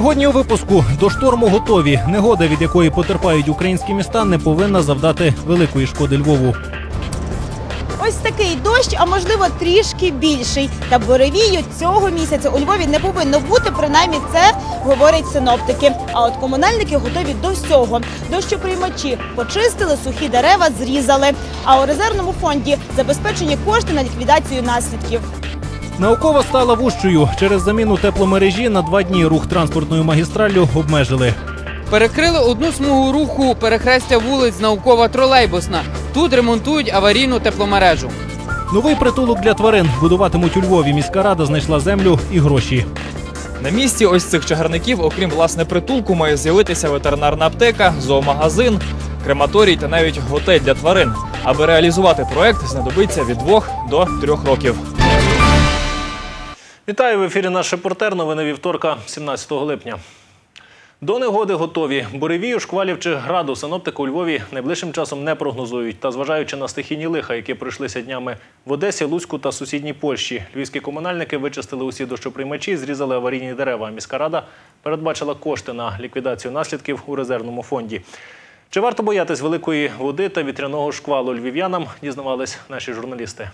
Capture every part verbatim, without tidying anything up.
Сьогодні у випуску «До шторму готові». Негода, від якої потерпають українські міста, не повинна завдати великої шкоди Львову. Ось такий дощ, а можливо трішки більший. Та буревію цього місяця у Львові не повинно бути, принаймні це говорять синоптики. А от комунальники готові до всього. Дощоприймачі почистили, сухі дерева зрізали. А у резервному фонді забезпечені кошти на ліквідацію наслідків. Наукова стала вужчою. Через заміну тепломережі на два дні рух транспортною магістраллю обмежили. Перекрили одну смугу руху перехрестя вулиць Наукова-Тролейбусна. Тут ремонтують аварійну тепломережу. Новий притулок для тварин будуватимуть у Львові. Міська рада знайшла землю і гроші. На місці ось цих чагарників, окрім власне притулку, має з'явитися ветеринарна аптека, зоомагазин, крематорій та навіть готель для тварин. Аби реалізувати проект, знадобиться від двох до трьох років. Вітаю, в ефірі «Наш репортер». Новини вівторка, сімнадцятого липня. До негоди готові. Буревію, шквалів чи граду синоптики у Львові найближчим часом не прогнозують. Та зважаючи на стихійні лиха, які пройшлися днями в Одесі, Луцьку та сусідній Польщі, львівські комунальники вичистили усі дощоприймачі, зрізали аварійні дерева. Міська рада передбачила кошти на ліквідацію наслідків у резервному фонді. Чи варто боятись великої води та вітряного шквалу львів'янам, дізнавались наші журналісти.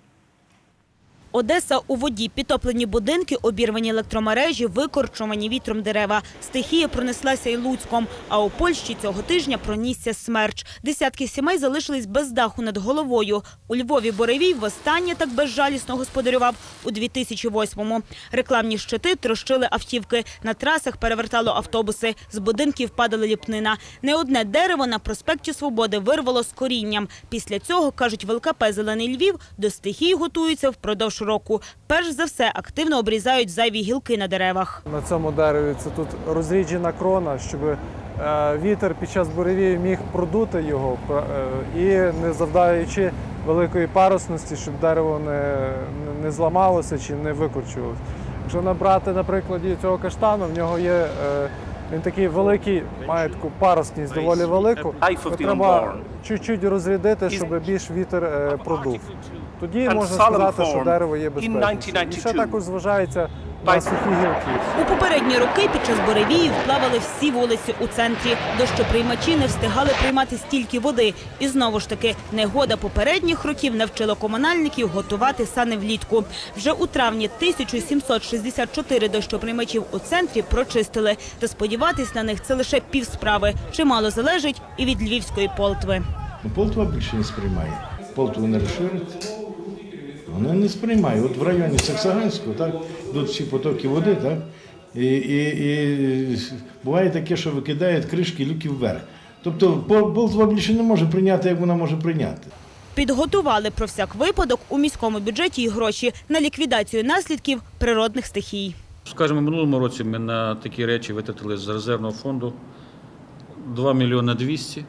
Одеса у воді, підтоплені будинки, обірвані електромережі, викорчувані вітром дерева. Стихія пронеслася й Луцьком, а у Польщі цього тижня пронісся смерч. Десятки сімей залишились без даху над головою. У Львові буревій востаннє так безжалісно господарював у дві тисячі восьмому. Рекламні щити трощили автівки, на трасах перевертало автобуси, з будинків падала ліпнина. Не одне дерево на проспекті Свободи вирвало з корінням. Після цього, кажуть в ел ка пе «Зелений Львів», до стихії готуються впродовж року. Перш за все, активно обрізають зайві гілки на деревах. На цьому дереві це тут розріджена крона, щоб вітер під час буревію міг продути його і, не завдаючи великої парусності, щоб дерево не, не зламалося чи не викорчувалося. Якщо набрати, на прикладі цього каштану, в нього є, він такий великий, має таку парусність доволі велику, треба чуть-чуть розрядити, щоб більш вітер продув. Тоді можна сказати, що дерево є безпечним. І ще також зважається на сухі гілки. У попередні роки під час буревію вплавали всі вулиці у центрі. Дощоприймачі не встигали приймати стільки води. І знову ж таки, негода попередніх років навчила комунальників готувати сани влітку. Вже у травні тисячу сімсот шістдесят чотири дощоприймачів у центрі прочистили. Та сподіватись на них – це лише півсправи. Чимало залежить і від львівської Полтви. Полтва більше не сприймає. Полтву не розширить. Вона не сприймає. От в районі Саксаганського, так, тут всі потоки води, так, і, і, і буває таке, що викидають кришки люки вверх. Тобто Полтва більше не може прийняти, як вона може прийняти. Підготували про всяк випадок у міському бюджеті і гроші на ліквідацію наслідків природних стихій. Скажімо, в минулому році ми на такі речі витратили з резервного фонду два мільйони двісті.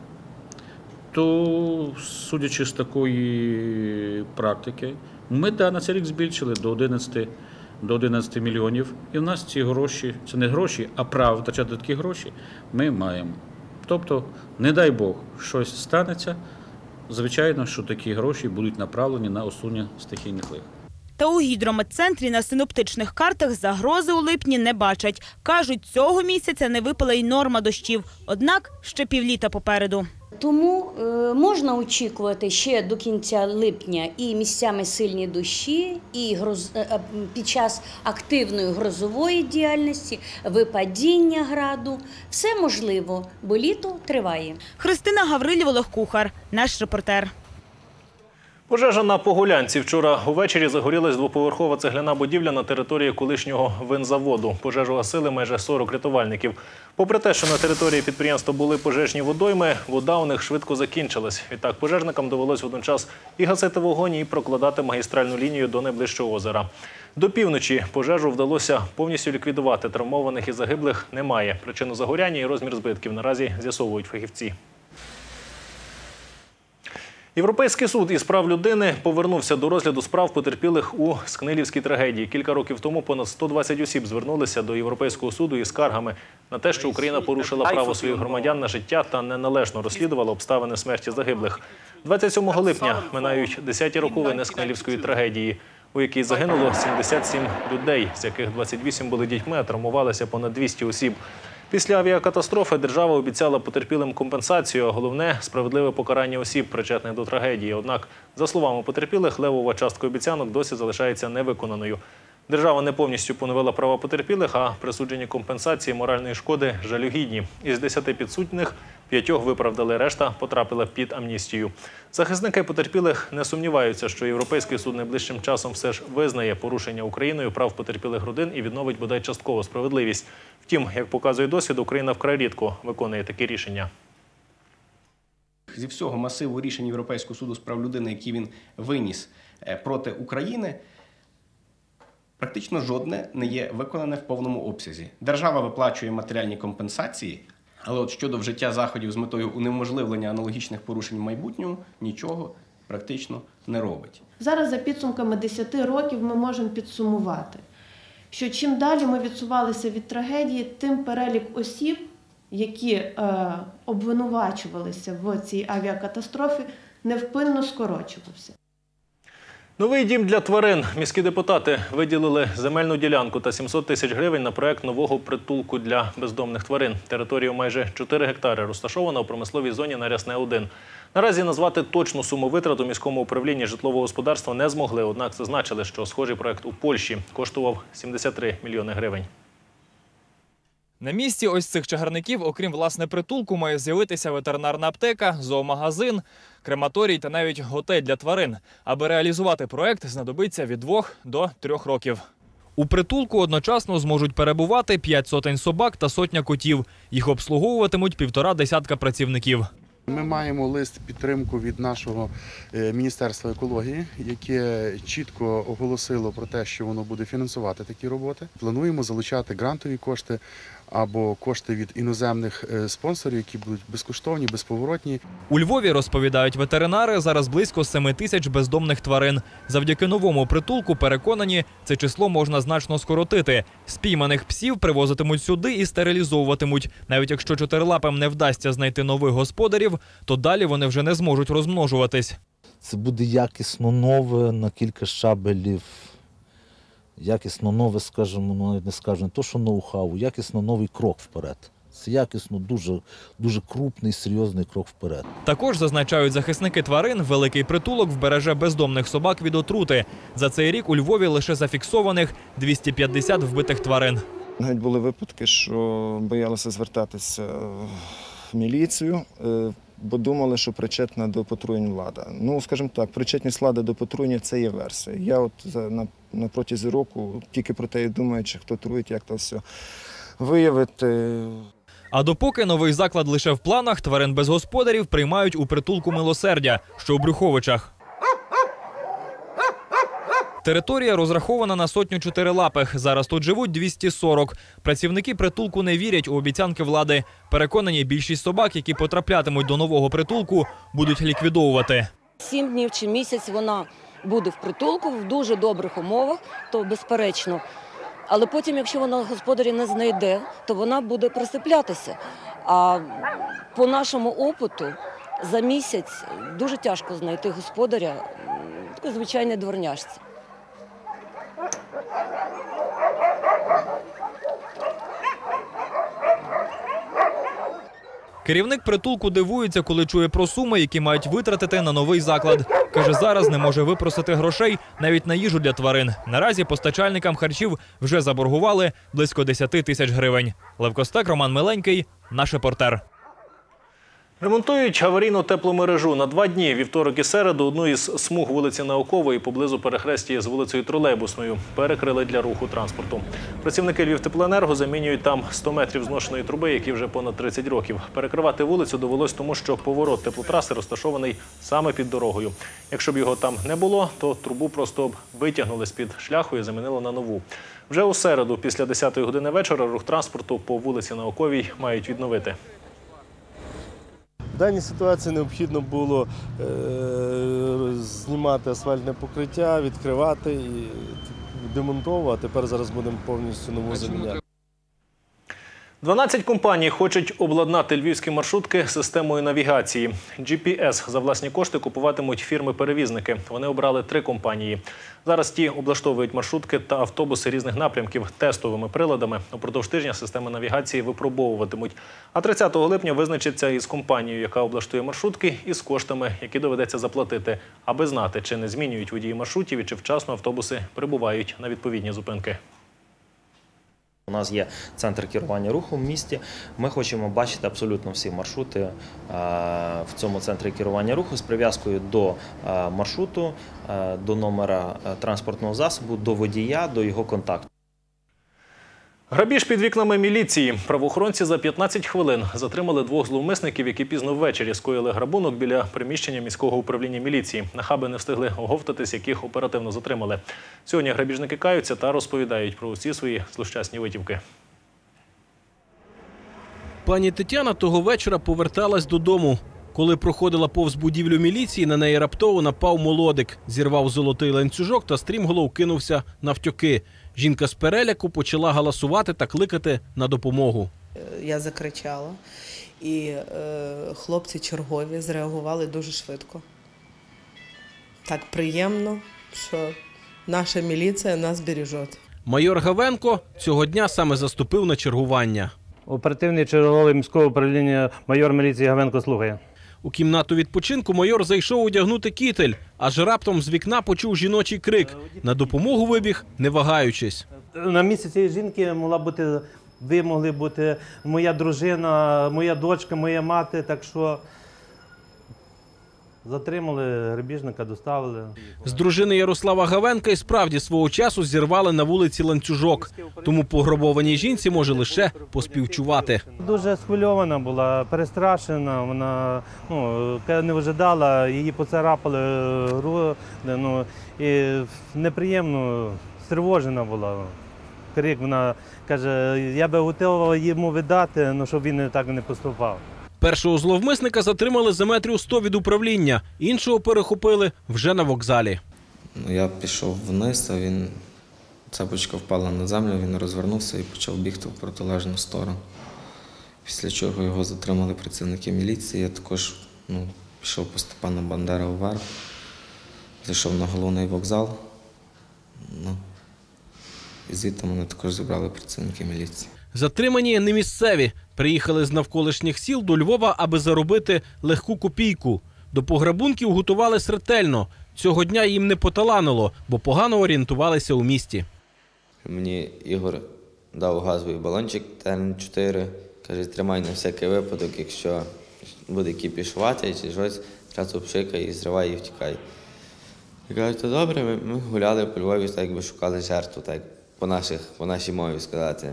То, судячи з такої практики, ми да, на цей рік збільшили до одинадцяти, до одинадцяти мільйонів. І в нас ці гроші, це не гроші, а право втрачати такі гроші ми маємо. Тобто, не дай Бог, щось станеться, звичайно, що такі гроші будуть направлені на усунення стихійних лих. Та у гідрометцентрі на синоптичних картах загрози у липні не бачать. Кажуть, цього місяця не випала й норма дощів. Однак ще півліта попереду. Тому е, можна очікувати ще до кінця липня і місцями сильні дощі, і гроз, е, під час активної грозової діяльності, випадіння граду. Все можливо, бо літо триває. Христина Гаврилів, Олег Кухар, наш репортер. Пожежа на Погулянці. Вчора увечері загорілась двоповерхова цегляна будівля на території колишнього винзаводу. Пожежу гасили майже сорок рятувальників. Попри те, що на території підприємства були пожежні водойми, вода у них швидко закінчилась. Відтак пожежникам довелось водночас і гасити вогонь, і прокладати магістральну лінію до найближчого озера. До півночі пожежу вдалося повністю ліквідувати. Травмованих і загиблих немає. Причину загоряння і розмір збитків наразі з'ясовують фахівці. Європейський суд із прав людини повернувся до розгляду справ потерпілих у Скнилівській трагедії. Кілька років тому понад сто двадцять осіб звернулися до Європейського суду із скаргами на те, що Україна порушила право своїх громадян на життя та неналежно розслідувала обставини смерті загиблих. двадцять сьомого липня минають десяті роковини Скнилівської трагедії. у якій загинуло сімдесят сім людей, з яких двадцять вісім були дітьми, а травмувалися понад двісті осіб. Після авіакатастрофи держава обіцяла потерпілим компенсацію, а головне – справедливе покарання осіб, причетних до трагедії. Однак, за словами потерпілих, левова частка обіцянок досі залишається невиконаною. Держава не повністю поновила права потерпілих, а присуджені компенсації моральної шкоди жалюгідні. Із десяти підсудних п'ятьох виправдали, решта потрапила під амністію. Захисники потерпілих не сумніваються, що Європейський суд найближчим часом все ж визнає порушення Україною прав потерпілих родин і відновить бодай частково справедливість. Втім, як показує досвід, Україна вкрай рідко виконує такі рішення. Зі всього масиву рішень Європейського суду з прав людини, які він виніс проти України, практично жодне не є виконане в повному обсязі. Держава виплачує матеріальні компенсації, але от щодо вжиття заходів з метою унеможливлення аналогічних порушень в майбутньому нічого практично не робить. Зараз за підсумками десяти років ми можемо підсумувати, що чим далі ми відсувалися від трагедії, тим перелік осіб, які е, обвинувачувалися в цій авіакатастрофі, невпинно скорочувався. Новий дім для тварин. Міські депутати виділили земельну ділянку та сімсот тисяч гривень на проект нового притулку для бездомних тварин. Територія майже чотири гектари розташована у промисловій зоні на Рясне один. Наразі назвати точну суму витрат у міському управлінні житлового господарства не змогли, однак зазначили, що схожий проект у Польщі коштував сімдесят три мільйони гривень. На місці ось цих чагарників, окрім власне притулку, має з'явитися ветеринарна аптека, зоомагазин, крематорій та навіть готель для тварин. Аби реалізувати проект, знадобиться від двох до трьох років. У притулку одночасно зможуть перебувати п'ять сотень собак та сотня котів. Їх обслуговуватимуть півтора десятка працівників. Ми маємо лист підтримку від нашого Міністерства екології, яке чітко оголосило про те, що воно буде фінансувати такі роботи. Плануємо залучати грантові кошти або кошти від іноземних спонсорів, які будуть безкоштовні, безповоротні. У Львові, розповідають ветеринари, зараз близько семи тисяч бездомних тварин. Завдяки новому притулку, переконані, це число можна значно скоротити. Спійманих псів привозитимуть сюди і стерилізовуватимуть. Навіть якщо чотирилапим не вдасться знайти нових господарів, то далі вони вже не зможуть розмножуватись. Це буде якісно нове на кілька щабелів. Якісно нове, скажімо, ну, навіть не скажу, не то, що ноу-хау, якісно новий крок вперед. Це якісно дуже, дуже крупний, серйозний крок вперед. Також, зазначають захисники тварин, великий притулок вбереже бездомних собак від отрути. За цей рік у Львові лише зафіксованих двісті п'ятдесят вбитих тварин. Навіть були випадки, що боялися звертатися в міліцію, бо думали, що причетна до потруєнь влада. Ну, скажімо так, причетність влади до потруєння – це є версія. Я от на, на протязі року тільки про те і думаю, чи хто труїть, як то все виявити. А допоки новий заклад лише в планах, тварин без господарів приймають у притулку «Милосердя», що у Брюховичах. Територія розрахована на сотню чотирилапих. Зараз тут живуть двісті сорок. Працівники притулку не вірять у обіцянки влади. Переконані, більшість собак, які потраплятимуть до нового притулку, будуть ліквідовувати. Сім днів чи місяць вона буде в притулку в дуже добрих умовах, то безперечно. Але потім, якщо вона господаря не знайде, то вона буде присиплятися. А по нашому опиту за місяць дуже тяжко знайти господаря, такої звичайної дворняжці. Керівник притулку дивується, коли чує про суми, які мають витратити на новий заклад. Каже, зараз не може випросити грошей навіть на їжу для тварин. Наразі постачальникам харчів вже заборгували близько десяти тисяч гривень. Лев Костек, Роман Миленький, наш репортер. Ремонтують аварійну тепломережу. На два дні, вівторок і середу, одну із смуг вулиці Наукової поблизу перехрестя з вулицею Тролейбусною перекрили для руху транспорту. Працівники Львівтеплоенерго замінюють там сто метрів зношеної труби, які вже понад тридцять років. Перекривати вулицю довелось тому, що поворот теплотраси розташований саме під дорогою. Якщо б його там не було, то трубу просто б витягнули з-під шляху і замінили на нову. Вже у середу, після десятої години вечора, рух транспорту по вулиці Науковій мають відновити. В даній ситуації необхідно було е, знімати асфальтне покриття, відкривати і демонтовувати, а тепер зараз будемо повністю нову заміняти. дванадцять компаній хочуть обладнати львівські маршрутки системою навігації. джі пі ес за власні кошти купуватимуть фірми-перевізники. Вони обрали три компанії. Зараз ті облаштовують маршрутки та автобуси різних напрямків тестовими приладами. Упродовж тижня системи навігації випробовуватимуть. А тридцятого липня визначиться із компанією, яка облаштує маршрутки, і з коштами, які доведеться заплатити, аби знати, чи не змінюють водії маршрутів і чи вчасно автобуси прибувають на відповідні зупинки. У нас є центр керування руху в місті. Ми хочемо бачити абсолютно всі маршрути в цьому центрі керування руху з прив'язкою до маршруту, до номера транспортного засобу, до водія, до його контакту. Грабіж під вікнами міліції. Правоохоронці за п'ятнадцять хвилин затримали двох зловмисників, які пізно ввечері скоїли грабунок біля приміщення міського управління міліції. Нахаби не встигли оговтатись, яких оперативно затримали. Сьогодні грабіжники каються та розповідають про усі свої злощасні витівки. Пані Тетяна того вечора поверталась додому. Коли проходила повз будівлю міліції, на неї раптово напав молодик. Зірвав золотий ланцюжок та стрімголов кинувся навтьоки. Жінка з переляку почала галасувати та кликати на допомогу. Я закричала, і е, хлопці чергові зреагували дуже швидко. Так приємно, що наша міліція нас береже. Майор Гавенко цього дня саме заступив на чергування. Оперативний черговий міського управління майор міліції Гавенко слухає. У кімнату відпочинку майор зайшов одягнути кітель, аж раптом з вікна почув жіночий крик. На допомогу вибіг, не вагаючись. На місці цієї жінки могла бути, ви могли бути моя дружина, моя дочка, моя мати, так що затримали грабіжника, доставили. З дружини Ярослава Гавенка і справді свого часу зірвали на вулиці ланцюжок. Тому пограбованій жінці може лише поспівчувати. Дуже схвильована була, перестрашена, вона ну, не вижидала, її поцарапали груди, ну, і неприємно, стривожена була. Крик, вона каже, я би готова йому віддати, але щоб він так не поступав. Першого зловмисника затримали за метрів сто від управління, іншого перехопили вже на вокзалі. Я пішов вниз, а він, цепочка впала на землю, він розвернувся і почав бігти в протилежну сторону. Після чого його затримали працівники міліції, я також ну, пішов по Степана Бандера вверх, зайшов на головний вокзал, ну, і звідти мене також зібрали працівники міліції. Затримані не місцеві. Приїхали з навколишніх сіл до Львова, аби заробити легку копійку. До пограбунків готувались ретельно. Цього дня їм не поталанило, бо погано орієнтувалися у місті. Мені Ігор дав газовий балончик Т Н чотири. Каже, тримай на всякий випадок, якщо буде кіпішувати чи щось, одразу пшикай і зривай і втікай. Я кажу, то добре, ми, ми гуляли по Львові, так якби шукали жертву, так по, наших, по нашій мові сказати.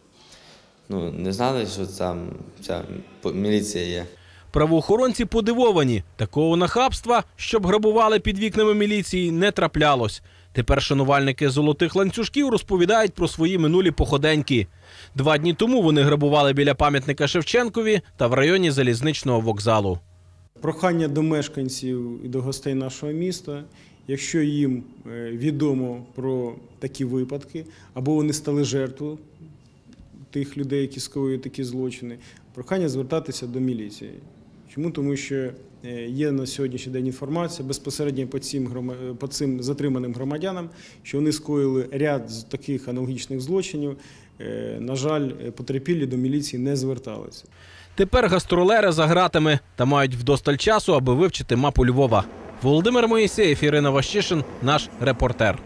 Ну, не знали, що там ця міліція є. Правоохоронці подивовані. Такого нахабства, щоб грабували під вікнами міліції, не траплялось. Тепер шанувальники золотих ланцюжків розповідають про свої минулі походеньки. Два дні тому вони грабували біля пам'ятника Шевченкові та в районі залізничного вокзалу. Прохання до мешканців і до гостей нашого міста, якщо їм відомо про такі випадки, або вони стали жертвою тих людей, які скоюють такі злочини, прохання звертатися до міліції. Чому? Тому що є на сьогоднішній день інформація безпосередньо по цим, по цим затриманим громадянам, що вони скоїли ряд з таких аналогічних злочинів. На жаль, потерпілі до міліції не зверталися. Тепер гастролери за ґратами та мають вдосталь часу, аби вивчити мапу Львова. Володимир Моїсеєв, Ірина Ващишин, наш репортер.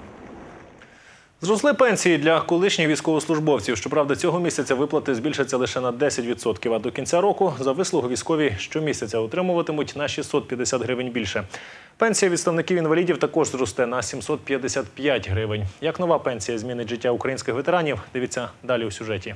Зросли пенсії для колишніх військовослужбовців. Щоправда, цього місяця виплати збільшаться лише на десять відсотків, а до кінця року за вислугу військові щомісяця отримуватимуть на шістсот п'ятдесят гривень більше. Пенсія відставників-інвалідів також зросте на сімсот п'ятдесят п'ять гривень. Як нова пенсія змінить життя українських ветеранів, дивіться далі у сюжеті.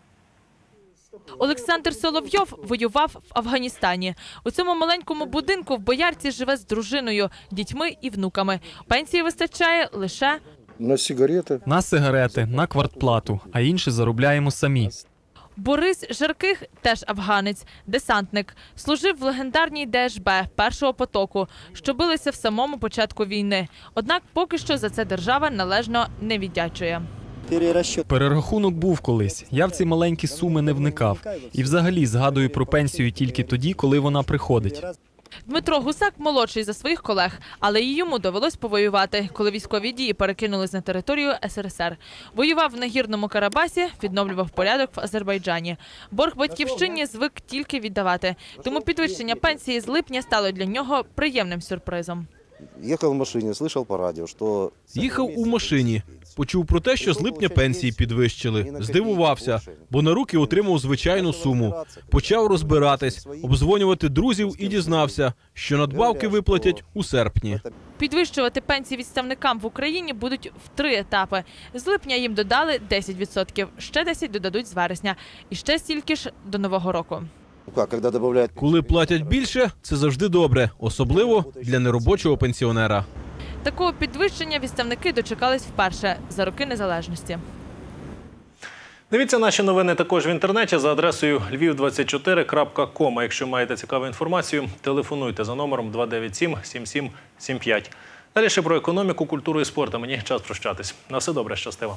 Олександр Соловйов воював в Афганістані. У цьому маленькому будинку в Боярці живе з дружиною, дітьми і внуками. Пенсії вистачає лише на сигарети, на сигарети, на квартплату, а інше заробляємо самі. Борис Жарких теж афганець, десантник. Служив в легендарній Де Еш Бе першого потоку, що билися в самому початку війни. Однак поки що за це держава належно не віддячує. Перерахунок був колись. Я в ці маленькі суми не вникав. І взагалі згадую про пенсію тільки тоді, коли вона приходить. Дмитро Гусак молодший за своїх колег, але і йому довелось повоювати, коли військові дії перекинулись на територію ес ер ес ер. Воював в Нагірному Карабасі, відновлював порядок в Азербайджані. Борг батьківщині звик тільки віддавати. Тому підвищення пенсії з липня стало для нього приємним сюрпризом. Їхав в машині, слухав по радіо, що... Їхав у машині. Почув про те, що з липня пенсії підвищили. Здивувався, бо на руки отримав звичайну суму. Почав розбиратись, обдзвонювати друзів і дізнався, що надбавки виплатять у серпні. Підвищувати пенсії відставникам в Україні будуть в три етапи. З липня їм додали десять відсотків, ще десять додадуть з вересня. І ще стільки ж до Нового року. Коли платять більше, це завжди добре, особливо для неробочого пенсіонера. Такого підвищення відставники дочекались вперше за роки незалежності. Дивіться наші новини також в інтернеті за адресою львів двадцять чотири крапка ком. А якщо маєте цікаву інформацію, телефонуйте за номером два дев'ять сім сім сім сім п'ять. Далі ще про економіку, культуру і спорт. А мені час прощатись. На все добре, щастиво.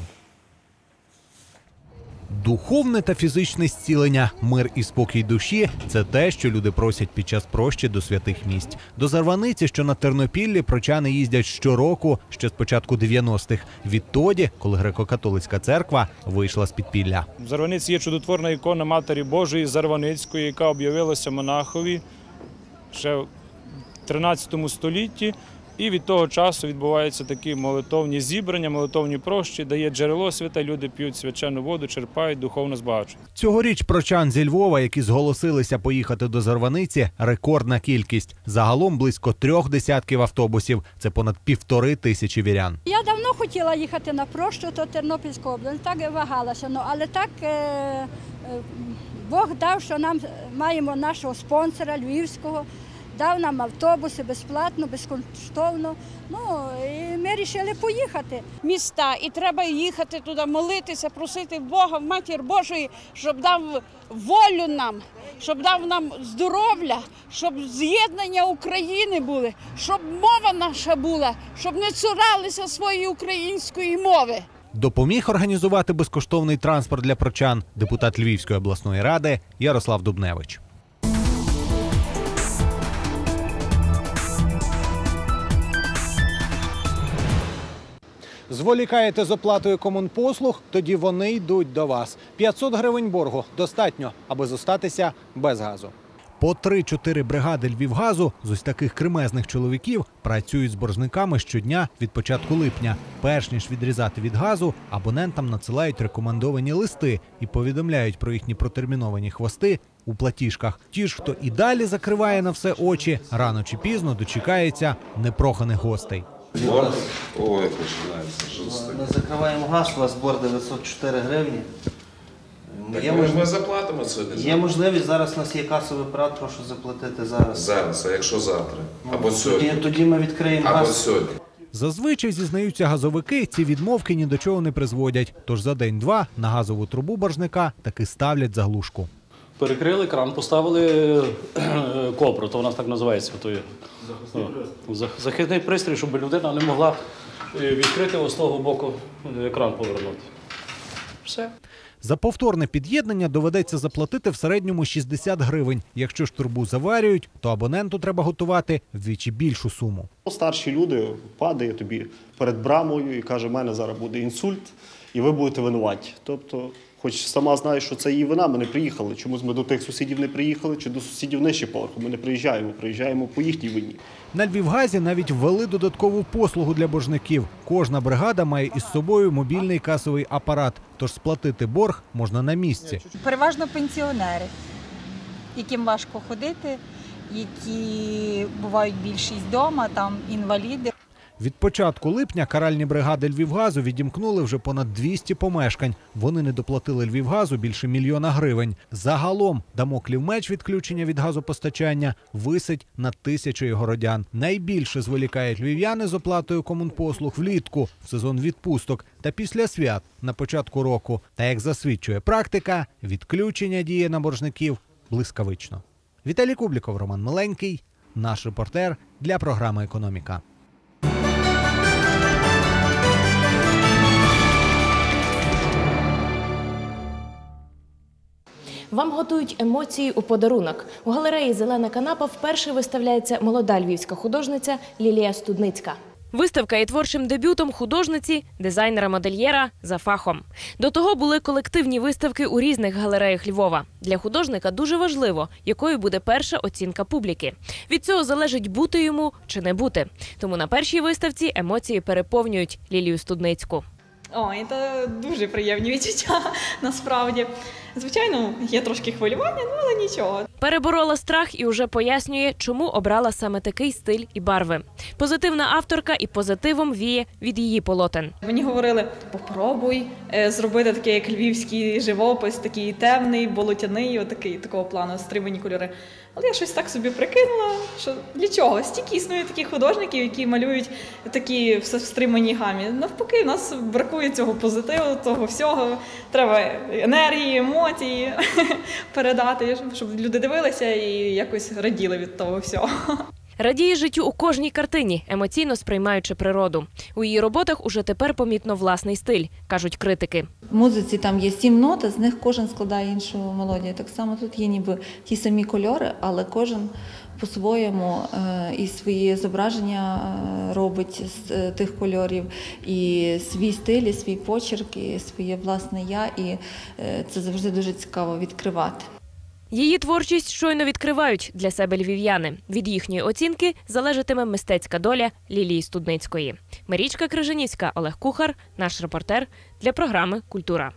Духовне та фізичне зцілення, мир і спокій душі – це те, що люди просять під час прощі до святих місць. До Зарваниці, що на Тернопіллі, прочани їздять щороку, ще з початку дев'яностих. Відтоді, коли греко-католицька церква вийшла з підпілля. В Зарваниці є чудотворна ікона Матері Божої Зарваницької, яка об'явилася монахові ще в тринадцятому столітті. І від того часу відбуваються такі молитовні зібрання, молитовні прощі, де є джерело святе, люди п'ють свячену воду, черпають, духовно збагачують. Цьогоріч прочан зі Львова, які зголосилися поїхати до Зарваниці, рекордна кількість. Загалом близько трьох десятків автобусів. Це понад півтори тисячі вірян. Я давно хотіла їхати на прощу до Тернопільської області, так вагалася, ну, але так е, е, Бог дав, що нам маємо нашого спонсора львівського. Дав нам автобуси безплатно, безкоштовно. Ну, і ми вирішили поїхати. Міста, і треба їхати туди, молитися, просити Бога, в Матір Божої, щоб дав волю нам, щоб дав нам здоров'я, щоб з'єднання України були, щоб мова наша була, щоб не цуралися своєї української мови. Допоміг організувати безкоштовний транспорт для прочан депутат Львівської обласної ради Ярослав Дубневич. Зволікаєте з оплатою комунпослуг, тоді вони йдуть до вас. п'ятсот гривень боргу достатньо, аби зостатися без газу. По три-чотири бригади Львівгазу з ось таких кремезних чоловіків працюють з боржниками щодня від початку липня. Перш ніж відрізати від газу, абонентам надсилають рекомендовані листи і повідомляють про їхні протерміновані хвости у платіжках. Ті ж, хто і далі закриває на все очі, рано чи пізно дочекається непроханих гостей. Борг? Ой, починається. Що це таке? Ми закриваємо газ, у вас борг дев'ятсот чотири гривні. Так Є ми ж мож- не заплатимо сьогодні. Є можливість, зараз у нас є касовий апарат, прошу заплатити зараз. Зараз, а якщо завтра? Або Тоді, сьогодні? тоді ми відкриємо Або газ. сьогодні. Зазвичай, зізнаються газовики, ці відмовки ні до чого не призводять. Тож за день-два на газову трубу боржника таки ставлять заглушку. Перекрили кран, поставили копру, то у нас так називається. То є. Захисний пристрій, щоб людина не могла відкрити ось з того боку кран повернути. Все. За повторне під'єднання доведеться заплатити в середньому шістдесят гривень. Якщо ж трубу заварюють, то абоненту треба готувати вдвічі більшу суму. Старші люди падає тобі перед брамою і каже, в мене зараз буде інсульт, і ви будете винуваті. Тобто, хоч сама знаєш, що це її вина, ми не приїхали. Чомусь ми до тих сусідів не приїхали, чи до сусідів нижче поверху. Ми не приїжджаємо, приїжджаємо по їхній вині. На Львівгазі навіть ввели додаткову послугу для боржників. Кожна бригада має із собою мобільний касовий апарат, тож сплатити борг можна на місці. Переважно пенсіонери, яким важко ходити, які бувають більшість вдома, там інваліди. Від початку липня каральні бригади Львівгазу відімкнули вже понад двісті помешкань. Вони не доплатили Львівгазу більше мільйона гривень. Загалом дамоклів меч відключення від газопостачання висить над тисячою городян. Найбільше зволікають львів'яни з оплатою комунпослуг влітку, в сезон відпусток та після свят на початку року. Та, як засвідчує практика, відключення діє на боржників блискавично. Віталій Кубліков, Роман Миленький, наш репортер для програми «Економіка». Вам готують емоції у подарунок. У галереї «Зелена канапа» вперше виставляється молода львівська художниця Лілія Студницька. Виставка є творчим дебютом художниці, дизайнера-модельєра за фахом. До того були колективні виставки у різних галереях Львова. Для художника дуже важливо, якою буде перша оцінка публіки. Від цього залежить, бути йому чи не бути. Тому на першій виставці емоції переповнюють Лілію Студницьку. Ой, це дуже приємні відчуття, насправді. Звичайно, є трошки хвилювання, ну, але нічого. Переборола страх і вже пояснює, чому обрала саме такий стиль і барви. Позитивна авторка і позитивом віє від її полотен. Мені говорили, попробуй зробити такий, як львівський живопис, такий темний, болотяний, отакий, такого плану, стримані кольори. Але я щось так собі прикинула, що для чого? Стільки існує таких художників, які малюють такі в стриманій гамі. Навпаки, в нас бракує цього позитиву, того всього. Треба енергії, емоції передати, щоб люди дивилися і якось раділи від того всього. Радіє життю у кожній картині, емоційно сприймаючи природу. У її роботах уже тепер помітно власний стиль, кажуть критики. В музиці там є сім нот, з них кожен складає іншу мелодію. Так само тут є ніби ті самі кольори, але кожен по-своєму і свої зображення робить з тих кольорів, і свій стиль, і свій почерк, і своє власне я, і це завжди дуже цікаво відкривати. Її творчість щойно відкривають для себе львів'яни. Від їхньої оцінки залежатиме мистецька доля Лілії Студницької. Марічка Крижанівська, Олег Кухар, наш репортер для програми «Культура».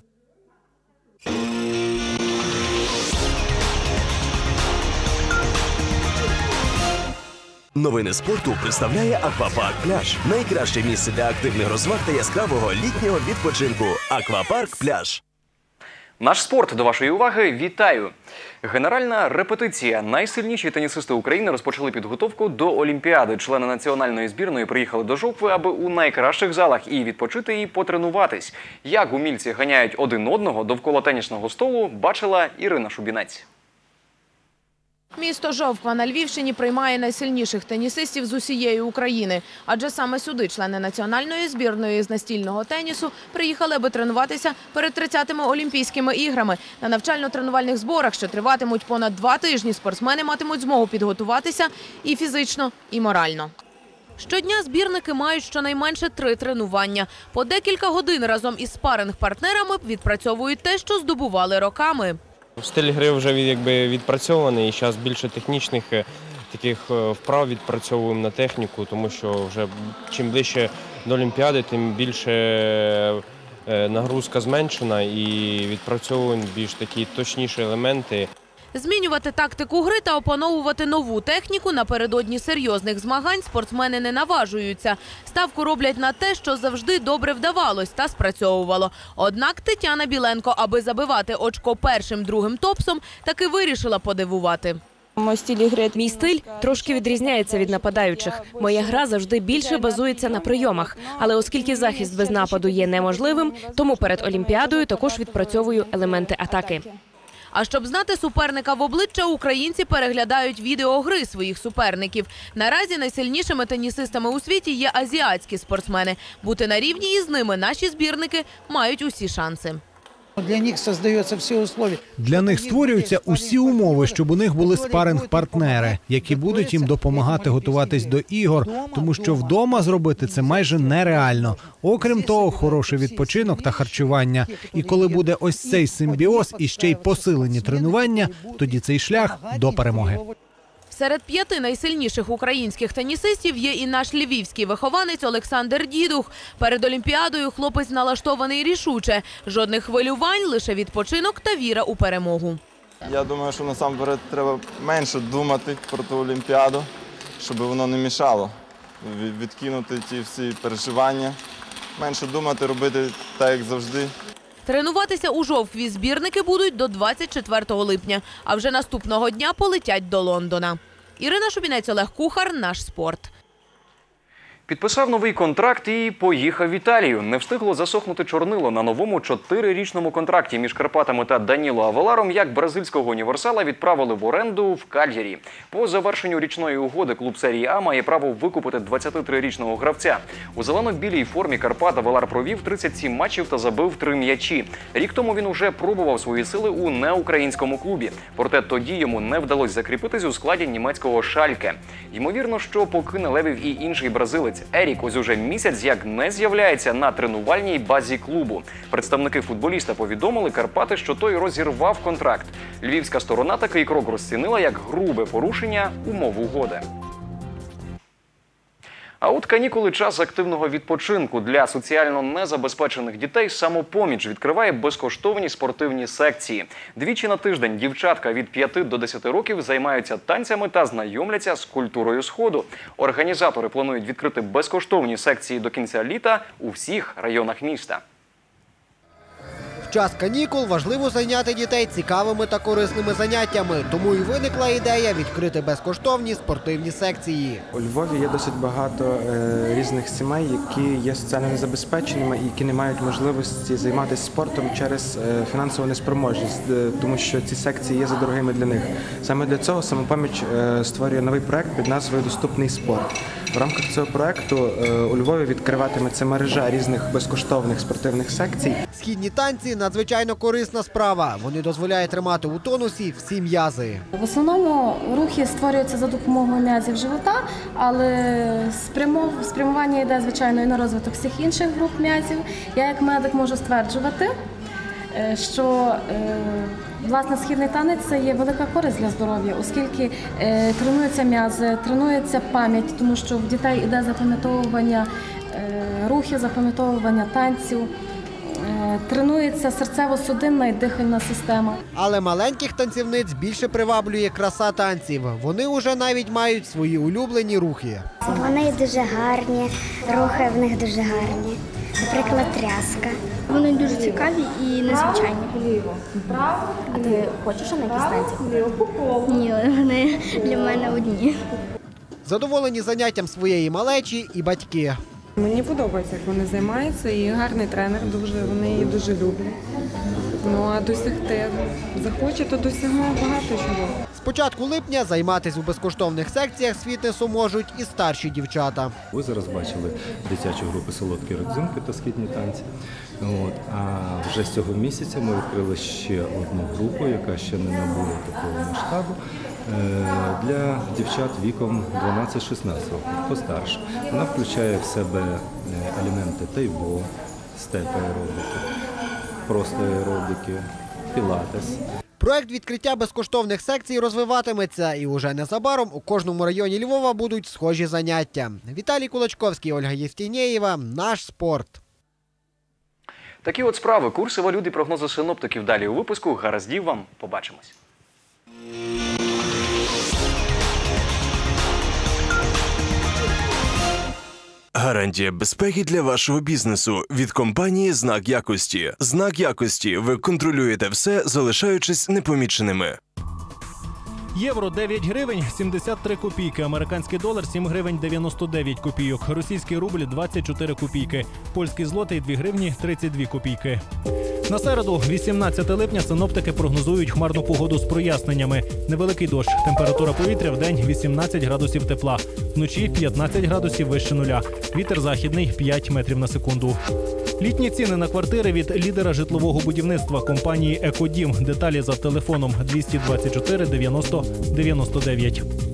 Новини спорту представляє «Аквапарк Пляж». Найкраще місце для активних розваг та яскравого літнього відпочинку. «Аквапарк Пляж». Наш спорт до вашої уваги. Вітаю! Генеральна репетиція. Найсильніші тенісисти України розпочали підготовку до Олімпіади. Члени національної збірної приїхали до Жовкви, аби у найкращих залах і відпочити, і потренуватись. Як умільці ганяють один одного довкола тенісного столу, бачила Ірина Шубінець. Місто Жовква на Львівщині приймає найсильніших тенісистів з усієї України. Адже саме сюди члени національної збірної з настільного тенісу приїхали, аби тренуватися перед тридцятими Олімпійськими іграми. На навчально-тренувальних зборах, що триватимуть понад два тижні, спортсмени матимуть змогу підготуватися і фізично, і морально. Щодня збірники мають щонайменше три тренування. По декілька годин разом із спаринг-партнерами відпрацьовують те, що здобували роками. Стиль гри вже якби відпрацьований, і зараз більше технічних таких вправ відпрацьовуємо на техніку, тому що вже чим ближче до Олімпіади, тим більше нагрузка зменшена і відпрацьовуємо більш такі точніші елементи. Змінювати тактику гри та опановувати нову техніку напередодні серйозних змагань спортсмени не наважуються. Ставку роблять на те, що завжди добре вдавалось та спрацьовувало. Однак Тетяна Біленко, аби забивати очко першим-другим топсом, таки вирішила подивувати. Мій стиль трошки відрізняється від нападаючих. Моя гра завжди більше базується на прийомах. Але оскільки захист без нападу є неможливим, тому перед Олімпіадою також відпрацьовую елементи атаки. А щоб знати суперника в обличчя, українці переглядають відеогри своїх суперників. Наразі найсильнішими тенісистами у світі є азіатські спортсмени. Бути на рівні із ними наші збірники мають усі шанси. Для них створюються всі умови. Для них створюються усі умови, щоб у них були спаринг-партнери, які будуть їм допомагати готуватись до ігор, тому що вдома зробити це майже нереально. Окрім того, хороший відпочинок та харчування. І коли буде ось цей симбіоз і ще й посилені тренування, тоді цей шлях до перемоги. Серед п'яти найсильніших українських тенісистів є і наш львівський вихованець Олександр Дідух. Перед Олімпіадою хлопець налаштований рішуче. Жодних хвилювань, лише відпочинок та віра у перемогу. Я думаю, що насамперед треба менше думати про ту Олімпіаду, щоб воно не мішало. Відкинути ті всі переживання, менше думати, робити так, як завжди. Тренуватися у Жовкві збірники будуть до двадцять четвертого липня, а вже наступного дня полетять до Лондона. Ірина Шубінець, Олег Кухар, наш спорт. Підписав новий контракт і поїхав в Італію. Не встигло засохнути чорнило на новому чотирирічному контракті між Карпатами та Даніло Авеларом, як бразильського універсала відправили в оренду в Кальярі. По завершенню річної угоди клуб серії А має право викупити двадцятитрирічного гравця. У зелено-білій формі Карпат Авелар провів тридцять сім матчів та забив три м'ячі. Рік тому він уже пробував свої сили у неукраїнському клубі. Проте тоді йому не вдалося закріпитись у складі німецького Шальке. Ймовірно, що покине левів і інший бразилець. Ерік ось уже місяць як не з'являється на тренувальній базі клубу. Представники футболіста повідомили Карпати, що той розірвав контракт. Львівська сторона такий крок розцінила як грубе порушення умов угоди. А от канікули – час активного відпочинку. Для соціально незабезпечених дітей «Самопоміч» відкриває безкоштовні спортивні секції. Двічі на тиждень дівчатка від п'яти до десяти років займаються танцями та знайомляться з культурою Сходу. Організатори планують відкрити безкоштовні секції до кінця літа у всіх районах міста. В час канікул важливо зайняти дітей цікавими та корисними заняттями. Тому і виникла ідея відкрити безкоштовні спортивні секції. У Львові є досить багато е, різних сімей, які є соціально незабезпеченими і які не мають можливості займатися спортом через е, фінансову неспроможність, е, тому що ці секції є задорогими для них. Саме для цього «Самопоміч» е, створює новий проект під назвою «Доступний спорт». В рамках цього проекту е, у Львові відкриватиметься мережа різних безкоштовних спортивних секцій. Східні танці – надзвичайно корисна справа. Вони дозволяють тримати у тонусі всі м'язи. В основному рухи створюються за допомогою м'язів живота, але спрямування йде, звичайно, і на розвиток всіх інших груп м'язів. Я як медик можу стверджувати, що власне східний танець – це є велика користь для здоров'я, оскільки тренуються м'язи, тренується пам'ять, тому що в дітей йде запам'ятовування рухів, запам'ятовування танців. Тренується серцево-судинна і дихальна система. Але маленьких танцівниць більше приваблює краса танців. Вони уже навіть мають свої улюблені рухи. Вони дуже гарні, рухи в них дуже гарні. Наприклад, тряска. Вони дуже цікаві і незвичайні. А ти хочеш на якісь танці? Ні, вони для мене одні. Задоволені заняттям своєї малечі і батьки. Мені подобається, як вони займаються, і гарний тренер дуже, вони її дуже люблять. Ну а досягти захоче, то досягне багато чого. З початку липня займатися у безкоштовних секціях з фітнесу можуть і старші дівчата. Ви зараз бачили дитячу групу «Солодкі родзинки» та східні танці. От. А вже з цього місяця ми відкрили ще одну групу, яка ще не набула такого масштабу, для дівчат віком дванадцять-шістнадцять років, постарше. Вона включає в себе елементи тайбо, степ-аеробіки, просто аеробіки, пілатес. Проект відкриття безкоштовних секцій розвиватиметься, і уже незабаром у кожному районі Львова будуть схожі заняття. Віталій Кулачковський, Ольга Євстінєєва, «Наш спорт». Такі от справи, курси валют і прогнози синоптиків далі у випуску. Гараздів вам, побачимось. Гарантія безпеки для вашого бізнесу від компанії «Знак якості». «Знак якості» – ви контролюєте все, залишаючись непоміченими. Євро – дев'ять гривень сімдесят три копійки, американський долар – сім гривень дев'яносто дев'ять копійок, російський рубль – двадцять чотири копійки, польський злотий – дві гривні тридцять дві копійки. На середу, вісімнадцяте липня, синоптики прогнозують хмарну погоду з проясненнями. Невеликий дощ, температура повітря в день вісімнадцять градусів тепла, вночі п'ятнадцять градусів вище нуля, вітер західний п'ять метрів на секунду. Літні ціни на квартири від лідера житлового будівництва компанії «Екодім». Деталі за телефоном двісті двадцять чотири дев'яносто дев'яносто дев'ять.